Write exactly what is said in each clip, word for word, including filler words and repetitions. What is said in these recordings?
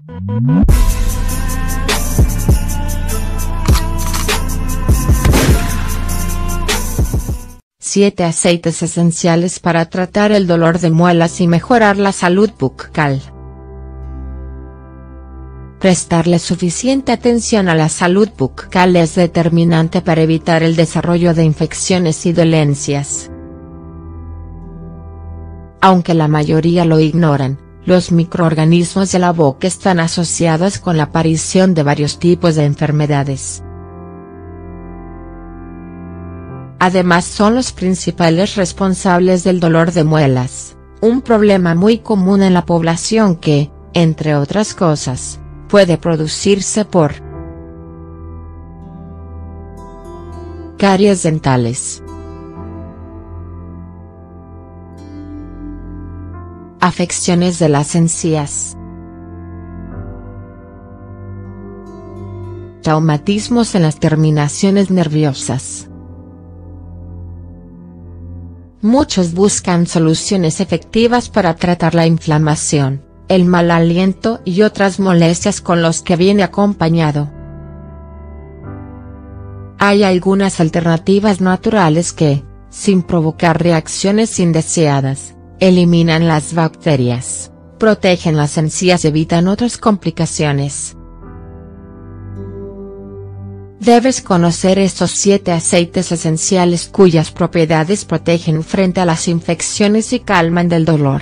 siete aceites esenciales para tratar el dolor de muelas y mejorar la salud bucal. Prestarle suficiente atención a la salud bucal es determinante para evitar el desarrollo de infecciones y dolencias. Aunque la mayoría lo ignoran, los microorganismos de la boca están asociados con la aparición de varios tipos de enfermedades. Además son los principales responsables del dolor de muelas, un problema muy común en la población que, entre otras cosas, puede producirse por caries dentales, afecciones de las encías, traumatismos en las terminaciones nerviosas. Muchos buscan soluciones efectivas para tratar la inflamación, el mal aliento y otras molestias con los que viene acompañado. Hay algunas alternativas naturales que, sin provocar reacciones indeseadas, eliminan las bacterias, protegen las encías y evitan otras complicaciones. Debes conocer estos siete aceites esenciales cuyas propiedades protegen frente a las infecciones y calman del dolor.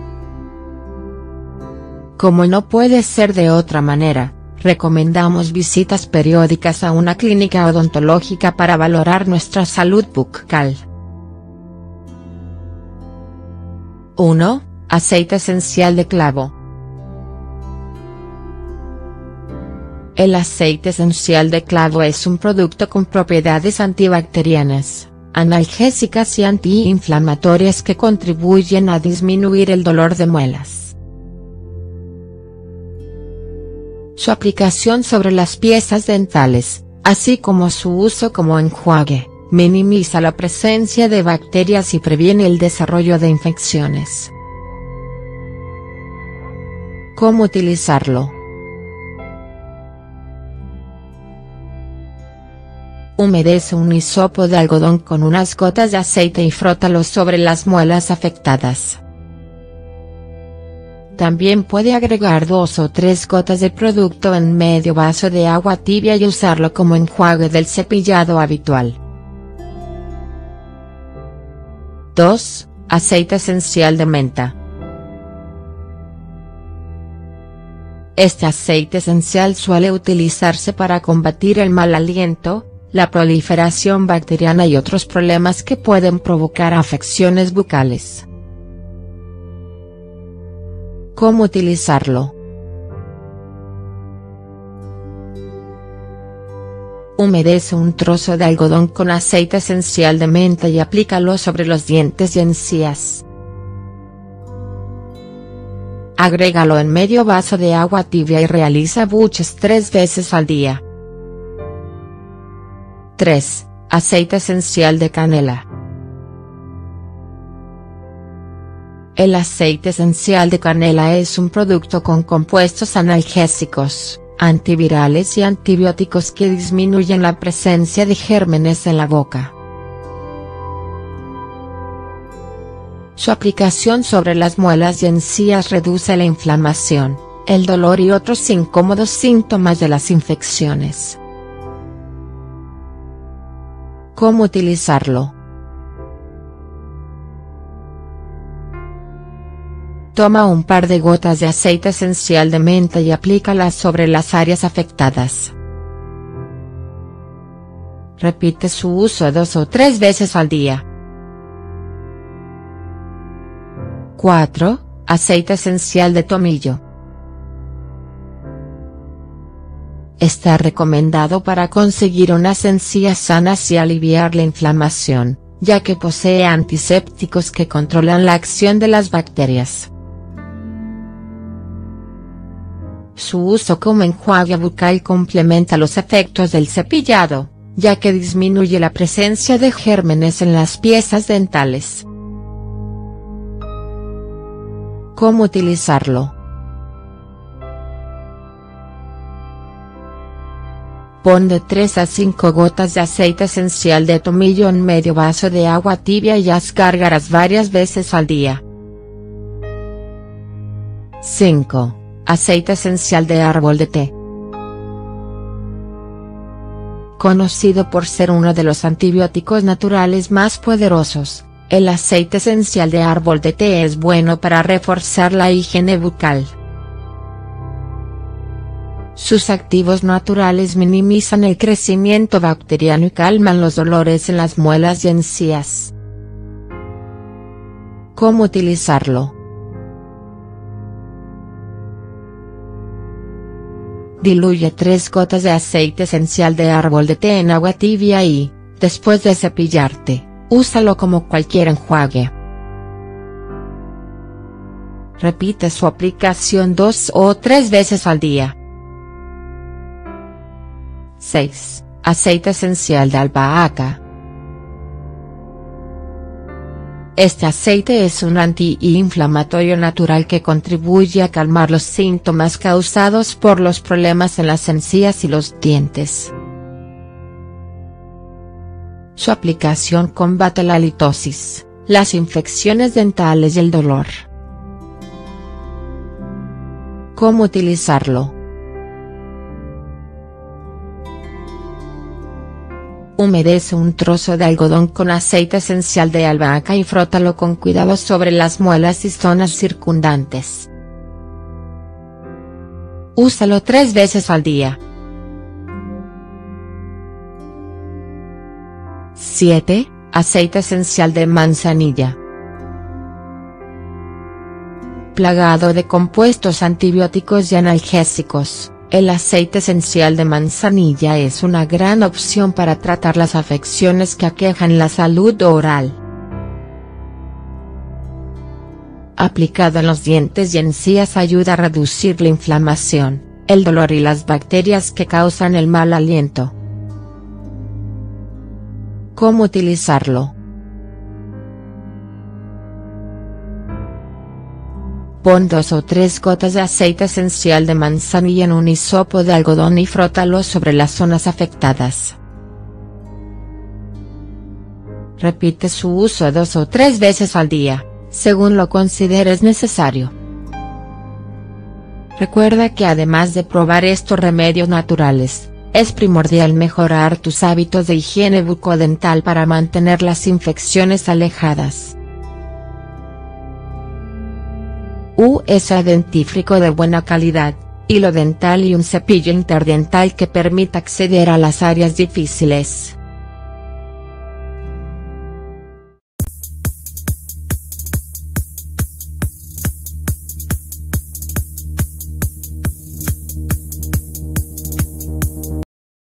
Como no puede ser de otra manera, recomendamos visitas periódicas a una clínica odontológica para valorar nuestra salud bucal. uno. Aceite esencial de clavo. El aceite esencial de clavo es un producto con propiedades antibacterianas, analgésicas y antiinflamatorias que contribuyen a disminuir el dolor de muelas. Su aplicación sobre las piezas dentales, así como su uso como enjuague, minimiza la presencia de bacterias y previene el desarrollo de infecciones. ¿Cómo utilizarlo? Humedece un hisopo de algodón con unas gotas de aceite y frótalo sobre las muelas afectadas. También puede agregar dos o tres gotas de producto en medio vaso de agua tibia y usarlo como enjuague del cepillado habitual. dos. Aceite esencial de menta. Este aceite esencial suele utilizarse para combatir el mal aliento, la proliferación bacteriana y otros problemas que pueden provocar afecciones bucales. ¿Cómo utilizarlo? Humedece un trozo de algodón con aceite esencial de menta y aplícalo sobre los dientes y encías. Agrégalo en medio vaso de agua tibia y realiza buches tres veces al día. tres. Aceite esencial de canela. El aceite esencial de canela es un producto con compuestos analgésicos, antivirales y antibióticos que disminuyen la presencia de gérmenes en la boca. Su aplicación sobre las muelas y encías reduce la inflamación, el dolor y otros incómodos síntomas de las infecciones. ¿Cómo utilizarlo? Toma un par de gotas de aceite esencial de menta y aplícalas sobre las áreas afectadas. Repite su uso dos o tres veces al día. cuatro. Aceite esencial de tomillo. Está recomendado para conseguir unas encías sanas y aliviar la inflamación, ya que posee antisépticos que controlan la acción de las bacterias. Su uso como enjuague bucal complementa los efectos del cepillado, ya que disminuye la presencia de gérmenes en las piezas dentales. ¿Cómo utilizarlo? Pon de tres a cinco gotas de aceite esencial de tomillo en medio vaso de agua tibia y haz gárgaras varias veces al día. cinco. Aceite esencial de árbol de té. Conocido por ser uno de los antibióticos naturales más poderosos, el aceite esencial de árbol de té es bueno para reforzar la higiene bucal. Sus activos naturales minimizan el crecimiento bacteriano y calman los dolores en las muelas y encías. ¿Cómo utilizarlo? Diluye tres gotas de aceite esencial de árbol de té en agua tibia y, después de cepillarte, úsalo como cualquier enjuague. Repite su aplicación dos o tres veces al día. seis. Aceite esencial de albahaca. Este aceite es un antiinflamatorio natural que contribuye a calmar los síntomas causados por los problemas en las encías y los dientes. Su aplicación combate la halitosis, las infecciones dentales y el dolor. ¿Cómo utilizarlo? Humedece un trozo de algodón con aceite esencial de albahaca y frótalo con cuidado sobre las muelas y zonas circundantes. Úsalo tres veces al día. siete. Aceite esencial de manzanilla. Plagado de compuestos antibióticos y analgésicos, el aceite esencial de manzanilla es una gran opción para tratar las afecciones que aquejan la salud oral. Aplicado en los dientes y encías ayuda a reducir la inflamación, el dolor y las bacterias que causan el mal aliento. ¿Cómo utilizarlo? Pon dos o tres gotas de aceite esencial de manzanilla en un hisopo de algodón y frótalo sobre las zonas afectadas. Repite su uso dos o tres veces al día, según lo consideres necesario. Recuerda que además de probar estos remedios naturales, es primordial mejorar tus hábitos de higiene bucodental para mantener las infecciones alejadas. U S dentífrico de buena calidad, hilo dental y un cepillo interdental que permita acceder a las áreas difíciles.